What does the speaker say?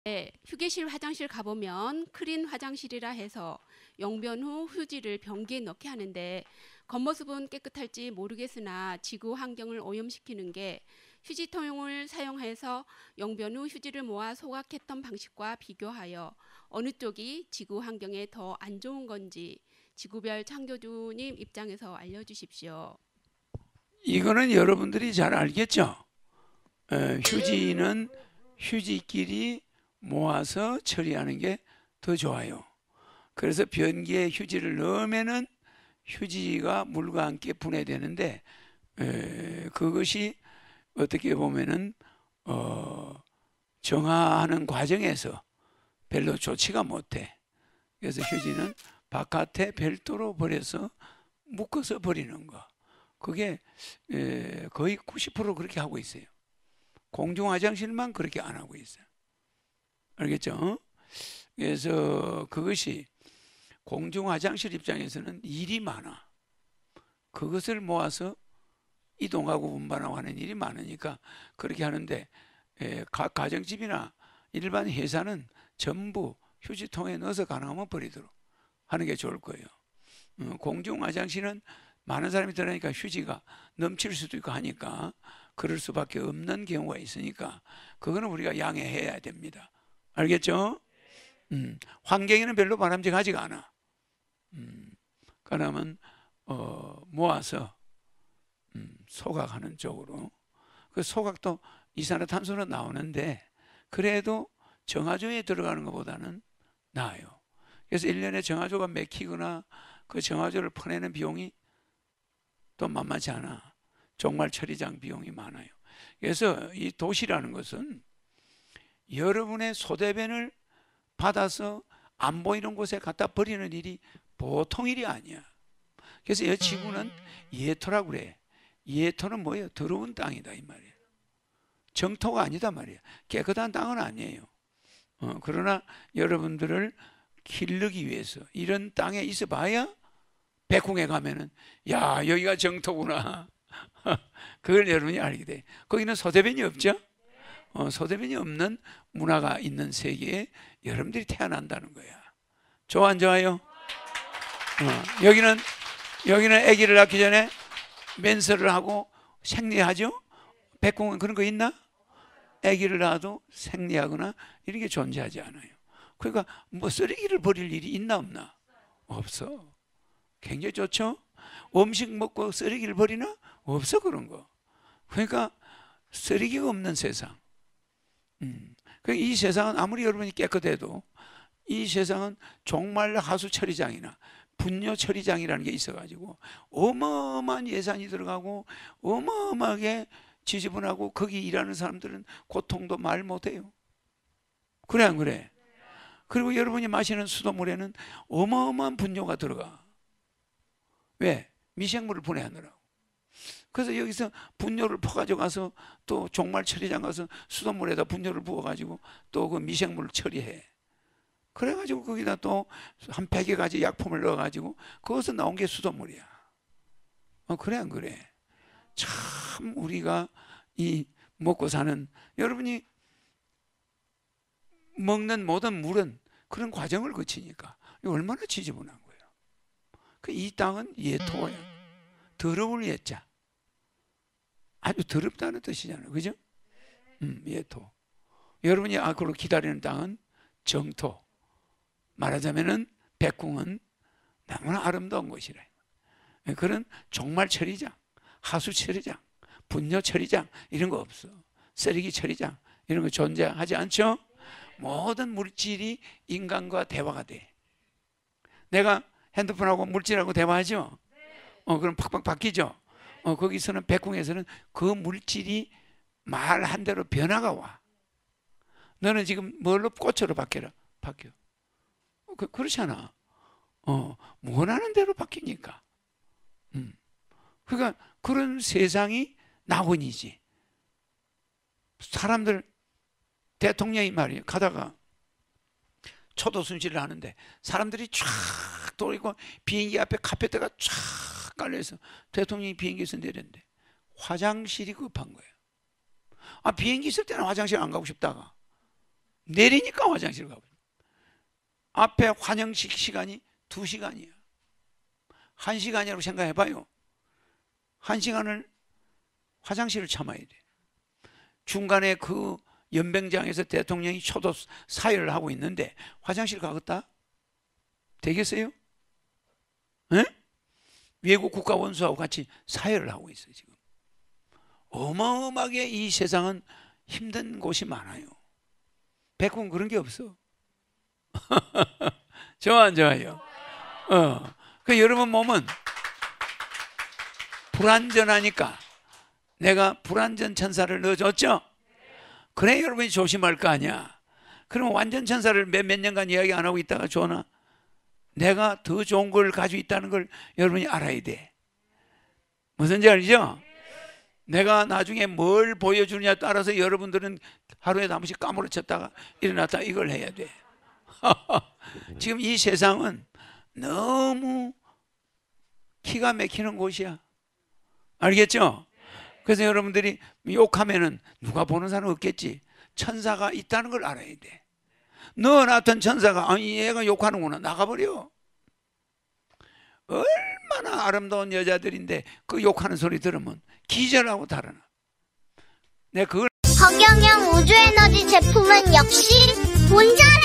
휴게실 화장실 가보면 클린 화장실이라 해서 용변 후 휴지를 변기에 넣게 하는데 겉모습은 깨끗할지 모르겠으나 지구 환경을 오염시키는 게 휴지통을 사용해서 용변 후 휴지를 모아 소각했던 방식과 비교하여 어느 쪽이 지구 환경에 더 안 좋은 건지 지구별 창조주님 입장에서 알려주십시오. 이거는 여러분들이 잘 알겠죠? 휴지는 휴지끼리 모아서 처리하는 게 더 좋아요. 그래서 변기에 휴지를 넣으면은 휴지가 물과 함께 분해되는데 그것이 어떻게 보면은 정화하는 과정에서 별로 좋지가 못해. 그래서 휴지는 바깥에 별도로 버려서 묶어서 버리는 거. 그게 거의 90% 그렇게 하고 있어요. 공중 화장실만 그렇게 안 하고 있어요. 알겠죠? 그래서 그것이 공중 화장실 입장에서는 일이 많아. 그것을 모아서 이동하고 운반하고 하는 일이 많으니까 그렇게 하는데 각 가정집이나 일반 회사는 전부 휴지통에 넣어서 가능하면 버리도록 하는 게 좋을 거예요. 공중 화장실은 많은 사람이 들어가니까 휴지가 넘칠 수도 있고 하니까 그럴 수밖에 없는 경우가 있으니까 그거는 우리가 양해해야 됩니다. 알겠죠? 환경에는 별로 바람직하지가 않아. 그러면 모아서 소각하는 쪽으로. 그 소각도 이산화탄소는 나오는데 그래도 정화조에 들어가는 것보다는 나아요. 그래서 1년에 정화조가 맥히거나 그 정화조를 퍼내는 비용이 또 만만치 않아. 종말 처리장 비용이 많아요. 그래서 이 도시라는 것은 여러분의 소대변을 받아서 안 보이는 곳에 갖다 버리는 일이 보통 일이 아니야. 그래서 이 지구는 예토라고 그래. 예토는 뭐예요? 더러운 땅이다 이 말이에요. 정토가 아니다 말이에요. 깨끗한 땅은 아니에요. 그러나 여러분들을 기르기 위해서 이런 땅에 있어 봐야 백궁에 가면은 야 여기가 정토구나. 그걸 여러분이 알게 돼. 거기는 소대변이 없죠. 소대변이 없는 문화가 있는 세계에 여러분들이 태어난다는 거야. 좋아 안 좋아요? 여기는 아기를 낳기 전에 맨설을 하고 생리하죠. 백궁은 그런 거 있나? 아기를 낳아도 생리하거나 이런 게 존재하지 않아요. 그러니까 뭐 쓰레기를 버릴 일이 있나 없나? 없어. 굉장히 좋죠. 음식 먹고 쓰레기를 버리나? 없어 그런 거. 그러니까 쓰레기가 없는 세상. 이 세상은 아무리 여러분이 깨끗해도 이 세상은 종말 하수 처리장이나 분뇨 처리장이라는 게 있어가지고 어마어마한 예산이 들어가고 어마어마하게 지저분하고 거기 일하는 사람들은 고통도 말 못해요. 그래 안 그래? 그리고 여러분이 마시는 수돗물에는 어마어마한 분뇨가 들어가. 왜? 미생물을 분해하느라고. 그래서 여기서 분뇨를 퍼가지고 가서 또 종말 처리장 가서 수돗물에다 분뇨를 부어가지고 또 그 미생물을 처리해. 그래가지고 거기다 또 한 100여 가지 약품을 넣어가지고 거기서 나온 게 수돗물이야. 그래 안 그래? 참 우리가 이 먹고 사는 여러분이 먹는 모든 물은 그런 과정을 거치니까 얼마나 지저분한 거예요. 이 땅은 예토야. 더러울 예자. 아주 더럽다는 뜻이잖아요. 그죠? 예토. 여러분이 그걸 기다리는 땅은 정토. 말하자면은 백궁은 너무나 아름다운 곳이래. 그런 종말 처리장, 하수 처리장, 분뇨 처리장 이런 거 없어. 쓰레기 처리장 이런 거 존재하지 않죠? 모든 물질이 인간과 대화가 돼. 내가 핸드폰하고 물질하고 대화하죠? 그럼 팍팍 바뀌죠? 거기서는 백궁에서는 그 물질이 말한 대로 변화가 와. 너는 지금 뭘로 꽃으로 바뀌어? 그렇잖아. 원하는 대로 바뀌니까. 그러니까 그런 세상이 낙원이지. 사람들 대통령이 말이에요. 가다가 초도 순실을 하는데 사람들이 쫙 돌고 비행기 앞에 카페트가 쫙 깔려있어. 대통령이 비행기에서 내렸는데 화장실이 급한 거예요. 비행기 있을 때는 화장실 안 가고 싶다가 내리니까 화장실 가고. 앞에 환영식 시간이 2시간이야. 1시간이라고 생각해봐요. 1시간을 화장실을 참아야 돼. 중간에 그 연병장에서 대통령이 초도 사회를 하고 있는데 화장실 가겠다? 되겠어요? 에? 외국 국가 원수하고 같이 사회를 하고 있어요. 지금 어마어마하게 이 세상은 힘든 곳이 많아요. 백군 그런 게 없어. 좋아 안 좋아요? 그 여러분 몸은 불완전하니까 내가 불완전 천사를 넣어줬죠? 그래 여러분이 조심할 거 아니야. 그러면 완전 천사를 몇 년간 이야기 안 하고 있다가 좋나? 내가 더 좋은 걸 가지고 있다는 걸 여러분이 알아야 돼. 무슨지 알죠? 내가 나중에 뭘 보여주느냐에 따라서 여러분들은 하루에 한 번씩 까무러쳤다가 일어났다 이걸 해야 돼. 지금 이 세상은 너무 기가 막히는 곳이야. 알겠죠? 그래서 여러분들이 욕하면은 누가 보는 사람 없겠지. 천사가 있다는 걸 알아야 돼. 너 같은 천사가 아니 얘가 욕하는구나 나가버려. 얼마나 아름다운 여자들인데 그 욕하는 소리 들으면 기절하고 달아나. 내가 그걸 허경영 우주에너지 제품은 역시 본전